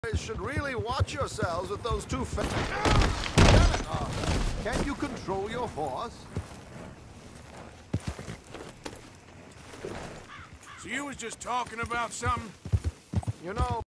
should really watch yourselves with those two Can you control your horse? So you was just talking about something? You know...